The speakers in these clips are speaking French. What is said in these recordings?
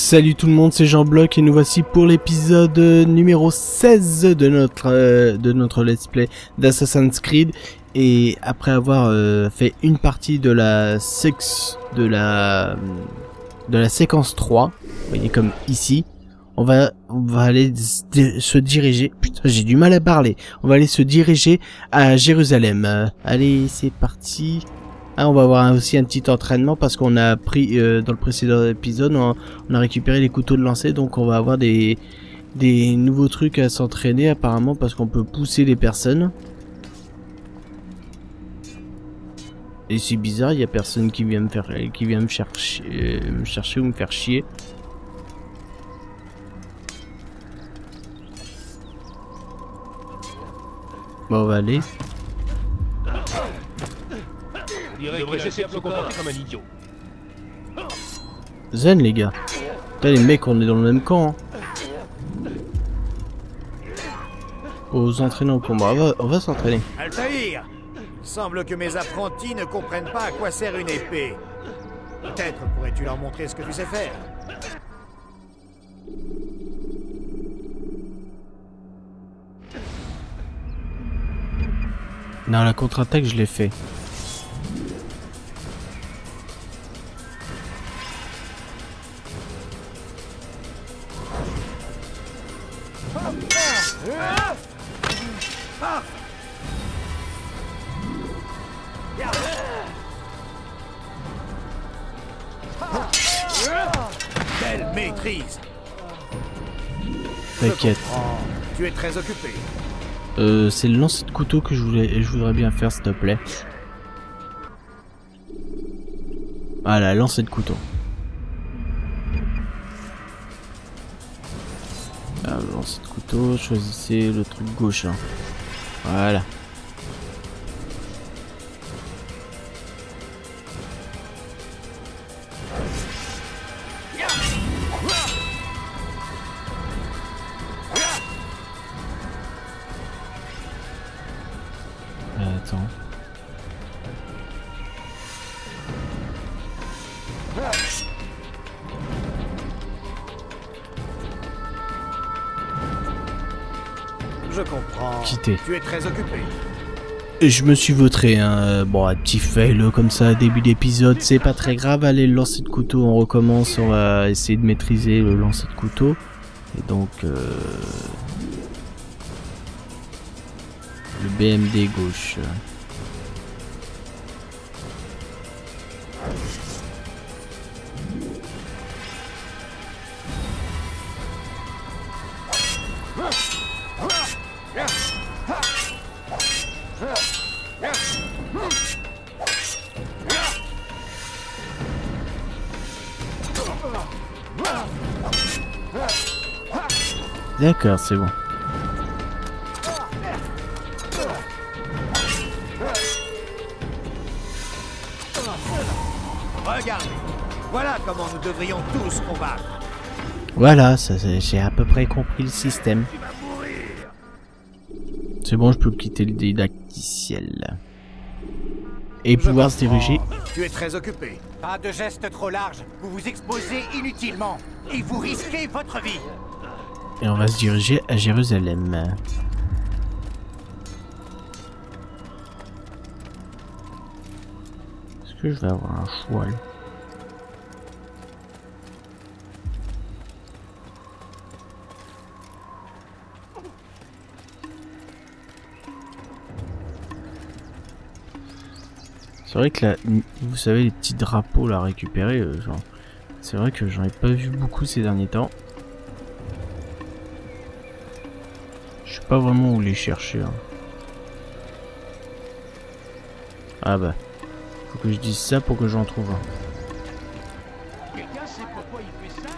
Salut tout le monde, c'est Jean-Bloc et nous voici pour l'épisode numéro 16 de notre let's play d'Assassin's Creed. Et après avoir fait une partie de la séquence 3, vous voyez comme ici, on va aller se diriger, putain j'ai du mal à parler, on va aller se diriger à Jérusalem. Allez, c'est parti. Ah, on va avoir aussi un petit entraînement parce qu'on a pris dans le précédent épisode, on a récupéré les couteaux de lancer, donc on va avoir des nouveaux trucs à s'entraîner apparemment parce qu'on peut pousser les personnes. Et c'est bizarre, il y a personne qui vient me chercher ou me faire chier. Bon, on va aller. Il devrait cesser de se comporter comme un idiot. Zen les gars. Putain les mecs, on est dans le même camp. Hein. Aux entraînants pour moi, on va s'entraîner. Altaïr, il semble que mes apprentis ne comprennent pas à quoi sert une épée. Peut-être pourrais-tu leur montrer ce que tu sais faire. Non, la contre-attaque je l'ai fait. Belle maîtrise. T'inquiète. Tu es très occupé. C'est le lancer de couteau que je voudrais bien faire s'il te plaît. Voilà, lancer de couteau. Alors, lancer de couteau, choisissez le truc gauche. Hein. Voilà. Attends. Je comprends. Quitter. Tu es très occupé. Et je me suis vautré, hein. Bon, un petit fail comme ça, début d'épisode, c'est pas très grave. Allez, le lancer de couteau, on recommence. On va essayer de maîtriser le lancer de couteau. Et donc, le BMD gauche. D'accord, c'est bon. Regardez. Voilà comment nous devrions tous combattre. Voilà, ça j'ai à peu près compris le système. C'est bon, je peux quitter le didacticiel. Et pouvoir se diriger. Tu es très occupé. Pas de gestes trop larges, vous vous exposez inutilement et vous risquez votre vie. Et on va se diriger à Jérusalem. Est-ce que je vais avoir un choix là? C'est vrai que là, vous savez, les petits drapeaux là récupérés, genre, c'est vrai que j'en ai pas vu beaucoup ces derniers temps. Je sais pas vraiment où les chercher. Hein. Ah bah, faut que je dise ça pour que j'en trouve un. Quelqu'un sait pourquoi il fait ça?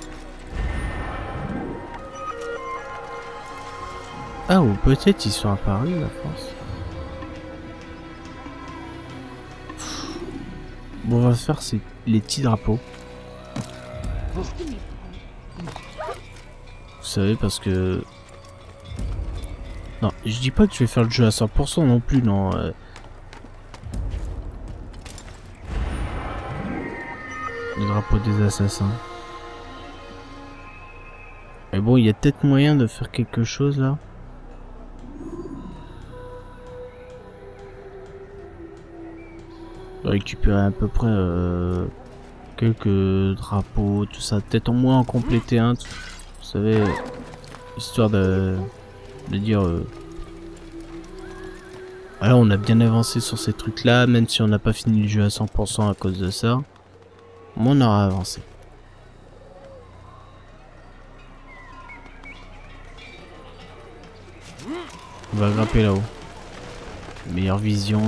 Ah, ou peut-être ils sont apparus la France. Bon, on va faire les petits drapeaux. Vous savez, parce que... Non, je dis pas que je vais faire le jeu à 100% non plus, non. Le drapeau des assassins. bon, il y a peut-être moyen de faire quelque chose là. De récupérer à peu près quelques drapeaux, tout ça. Peut-être au moins en compléter un, vous savez, histoire de dire... Alors on a bien avancé sur ces trucs là, même si on n'a pas fini le jeu à 100% à cause de ça. Au moins on aura avancé. On va grimper là-haut. Meilleure vision.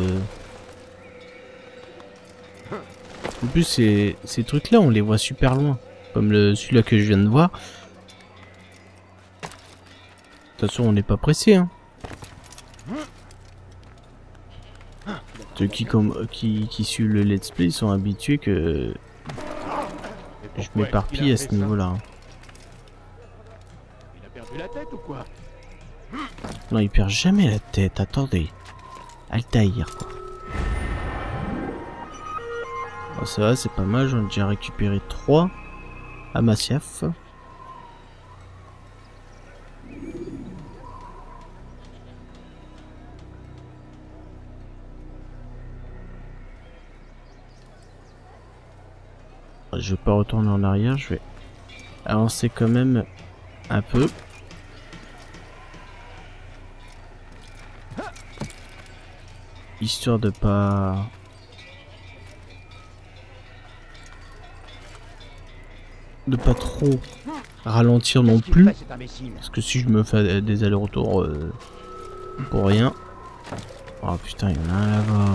En plus ces trucs là on les voit super loin. Comme celui-là que je viens de voir. De toute façon on n'est pas pressé hein. Ceux qui suivent le let's play sont habitués que je m'éparpille à ce niveau-là. Hein. Il a perdu la tête ou quoi? Non, il perd jamais la tête. Attendez. Altaïr, quoi. Bon, ça va, c'est pas mal. J'en ai déjà récupéré 3 à Masyaf. Je vais pas retourner en arrière, je vais avancer quand même un peu. Histoire de pas... trop ralentir non plus. Parce que si je me fais des allers-retours pour rien... Oh putain, il y en a un là-bas.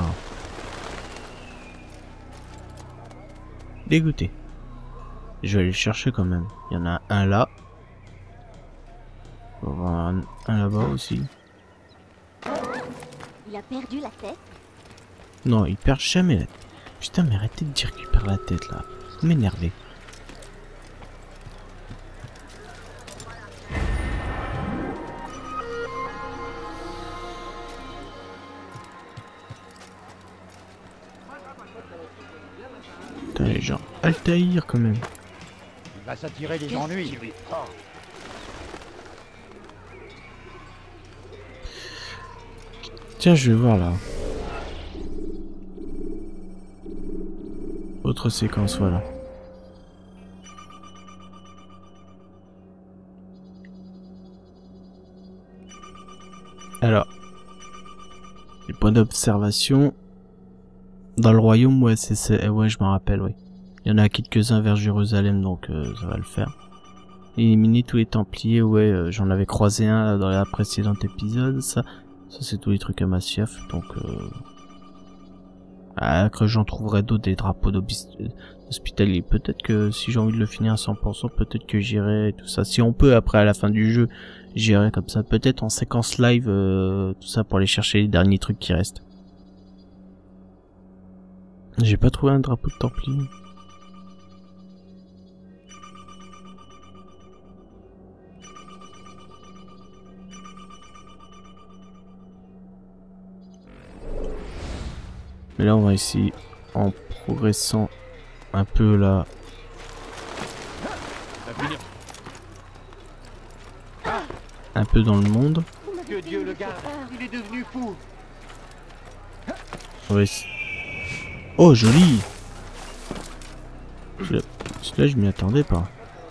Dégoûté. Je vais aller le chercher quand même. Il y en a un là. On va voir un là-bas aussi. Il a perdu la tête? Non, il perd jamais la tête. Putain, mais arrêtez de dire qu'il perd la tête là. Vous m'énervez. Putain, les gens Altaïr quand même. Il va s'attirer des ennuis. Tiens, je vais voir là. Autre séquence, voilà. Alors, les points d'observation dans le royaume, ouais, ouais, je m'en rappelle, oui. Il y en a quelques-uns vers Jérusalem, donc ça va le faire. Éliminer tous les Templiers, ouais, j'en avais croisé un là, dans la précédente épisode, ça c'est tous les trucs à Masyaf, donc que j'en trouverai d'autres, des drapeaux d'hospitalier. Peut-être que si j'ai envie de le finir à 100%, peut-être que j'irai et tout ça. Si on peut, après à la fin du jeu, j'irai comme ça, peut-être en séquence live, tout ça pour aller chercher les derniers trucs qui restent. J'ai pas trouvé un drapeau de Templier. Mais là on va essayer en progressant un peu là. Un peu dans le monde. Que Dieu le garde, il est devenu fou. On va essayer... Oh joli. Celui-là je m'y attendais pas.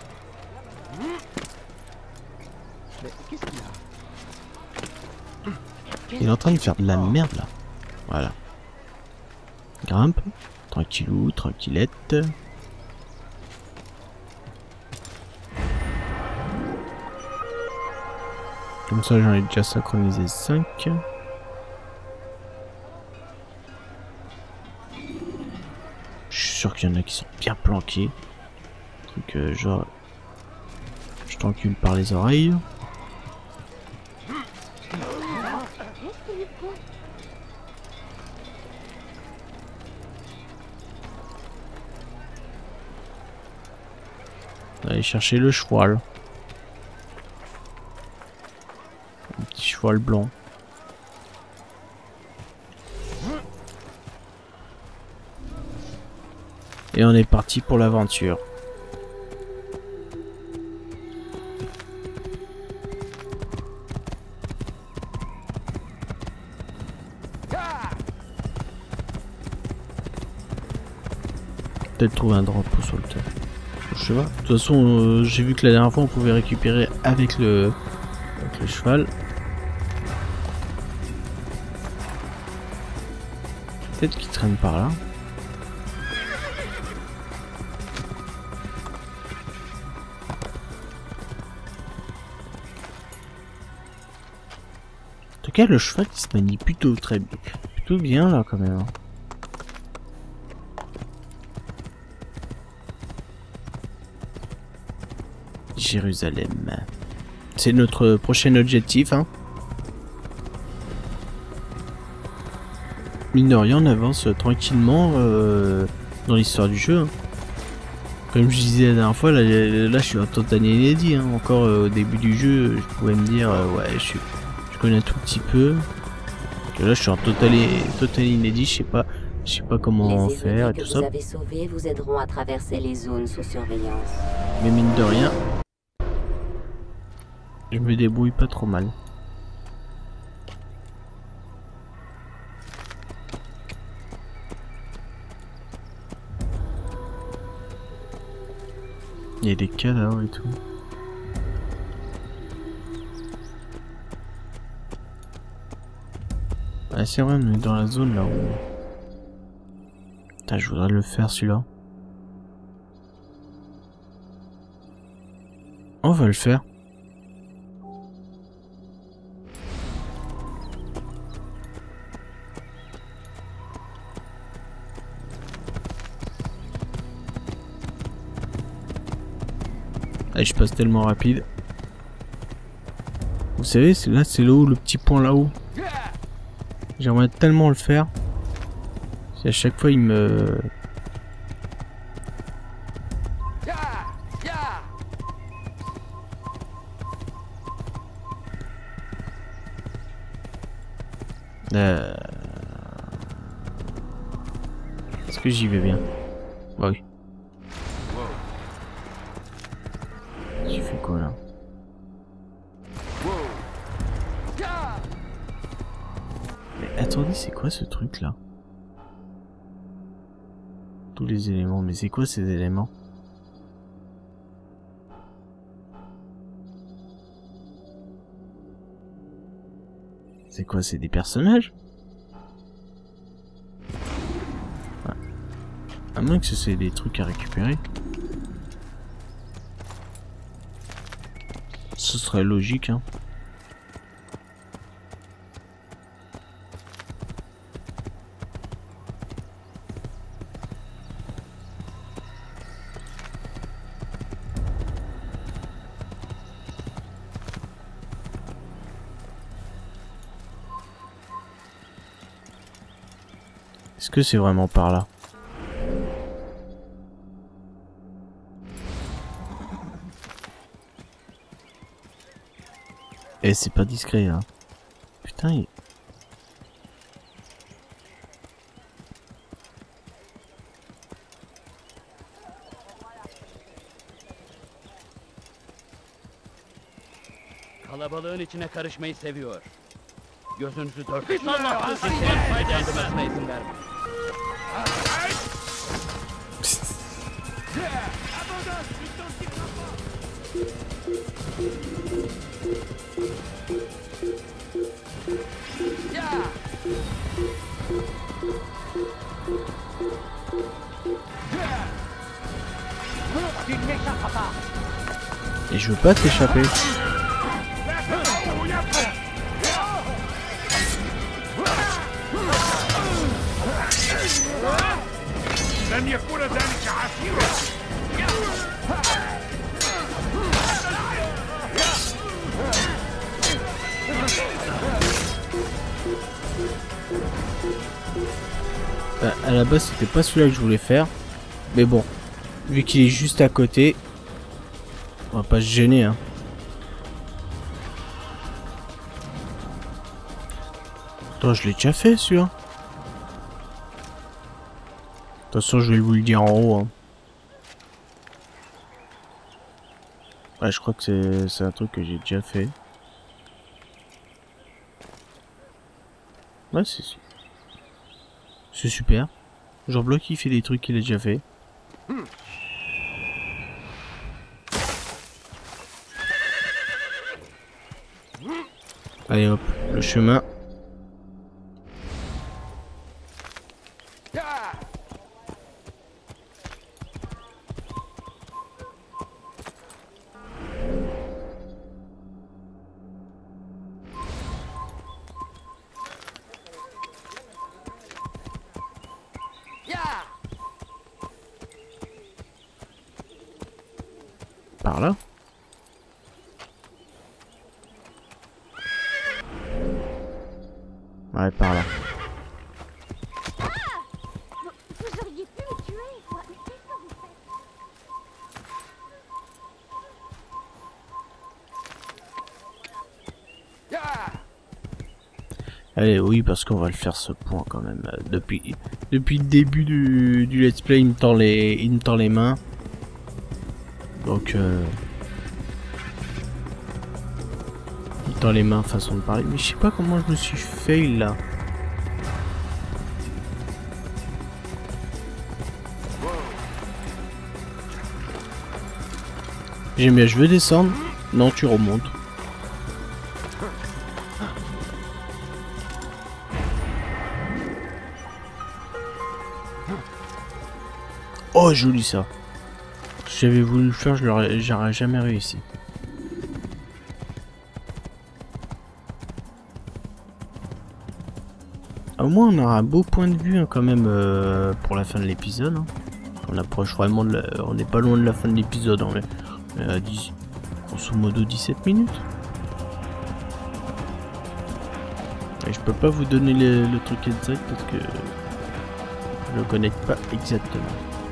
Il est en train de faire de la merde là. Voilà. Grimpe. Tranquillou, tranquillette. Comme ça j'en ai déjà synchronisé 5. Je suis sûr qu'il y en a qui sont bien planqués. Donc genre... Je t'encule par les oreilles. Aller chercher le cheval. Un petit cheval blanc. Et on est parti pour l'aventure. Peut-être trouver un drapeau sur le tas. Je sais pas. De toute façon, j'ai vu que la dernière fois on pouvait récupérer avec le cheval. Peut-être qu'il traîne par là. En tout cas, le cheval il se manie plutôt bien là quand même. Jérusalem. C'est notre prochain objectif, hein. Mine de rien, on avance tranquillement dans l'histoire du jeu. Hein. Comme je disais la dernière fois, là je suis en total inédit. Hein. Encore au début du jeu, je pouvais me dire, ouais, je connais un tout petit peu. Et là, je suis en total inédit, je sais pas comment faire et tout ça. Les que vous avez sauvés vous aideront à traverser les zones sous surveillance. Mais mine de rien, je me débrouille pas trop mal. Il y a des cadavres et tout. Ah c'est vrai, on est dans la zone là où... Putain, je voudrais le faire celui-là. On va le faire. Allez, je passe tellement rapide. Vous savez, là c'est là où le petit point là-haut. J'aimerais tellement le faire. Si à chaque fois il me... Est-ce que j'y vais bien? Bah oui. J'ai fait quoi là? Mais attendez, c'est quoi ce truc là? Tous les éléments, mais c'est quoi ces éléments? C'est quoi, c'est des personnages? Ah. À moins que c'est des trucs à récupérer. Ce serait logique, hein. Est-ce que c'est vraiment par là? Eh, c'est pas discret, hein. Putain, il... Kalabalığın içine karışmayı seviyor. Gözünüzü dört kişi kendimesine izin verme. Et je veux pas t'échapper. À la base c'était pas celui-là que je voulais faire, mais bon, vu qu'il est juste à côté, on va pas se gêner, hein. Attends, je l'ai déjà fait celui-là. De toute façon je vais vous le dire en haut, hein. Ouais, je crois que c'est un truc que j'ai déjà fait. Ouais, c'est super. Genre bloc il fait des trucs qu'il a déjà fait. Allez hop, le chemin. Par là. Ouais, par là. Vous auriez pu me tuer, quoi. Mais qu'est-ce que vous faites? Allez, oui, parce qu'on va le faire ce point quand même. Depuis le début du let's play, il me tend les mains. Donc, il me tend les mains, façon de parler. Mais je sais pas comment je me suis fail là. J'aime bien, je veux descendre. Non, tu remontes. Oh, joli ça. Si j'avais voulu le faire, j'aurais jamais réussi. Au moins, on aura un beau point de vue hein, quand même pour la fin de l'épisode. Hein. On approche vraiment de la... On n'est pas loin de la fin de l'épisode. On est à 10... grosso modo 17 minutes. Et je peux pas vous donner le truc exact parce que je le connais pas exactement.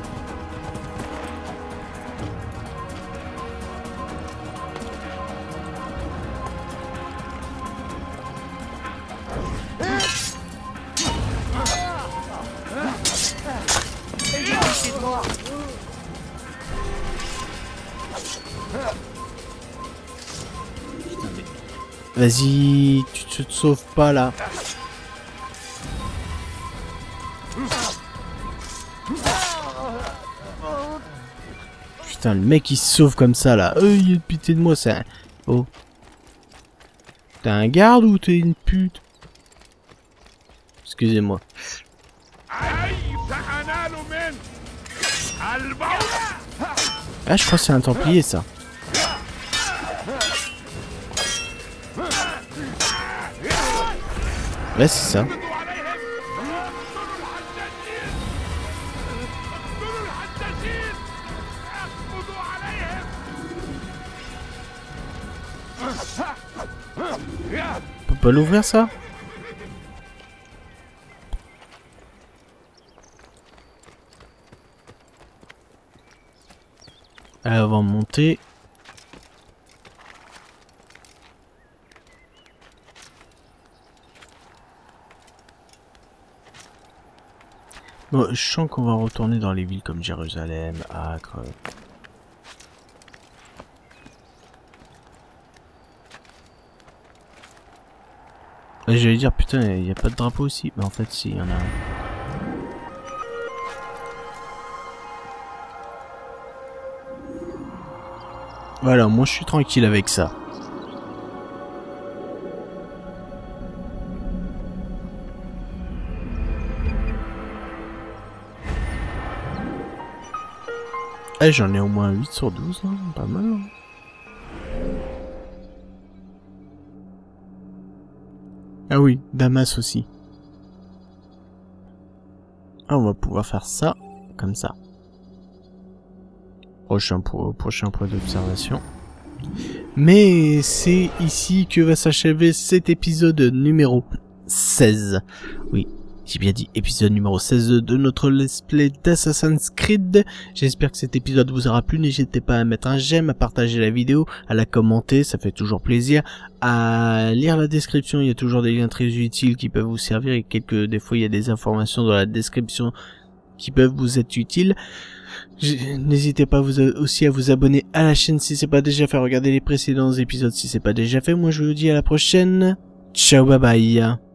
Vas-y, tu te sauves pas là. Putain, le mec il se sauve comme ça là. Il est pitié de moi, c'est un... Oh. T'es un garde ou t'es une pute? Excusez-moi. Ah, je crois que c'est un templier ça. Ouais, c'est ça. On peut pas l'ouvrir ça? Allez, on va monter. Bon, je sens qu'on va retourner dans les villes comme Jérusalem, Acre. J'allais dire, putain, il n'y a pas de drapeau aussi. Mais en fait, si, il y en a un. Voilà, moi je suis tranquille avec ça. Eh, j'en ai au moins 8 sur 12, hein, pas mal. Hein. Ah oui, Damas aussi. Ah, on va pouvoir faire ça, comme ça. Prochain point d'observation. Mais c'est ici que va s'achever cet épisode numéro 16. Oui, j'ai bien dit épisode numéro 16 de notre let's play d'Assassin's Creed. J'espère que cet épisode vous aura plu. N'hésitez pas à mettre un j'aime, à partager la vidéo, à la commenter, ça fait toujours plaisir. À lire la description, il y a toujours des liens très utiles qui peuvent vous servir et des fois il y a des informations dans la description qui peuvent vous être utiles. N'hésitez pas aussi à vous abonner à la chaîne si c'est pas déjà fait, regardez les précédents épisodes si c'est pas déjà fait. Moi je vous dis à la prochaine. Ciao, bye bye.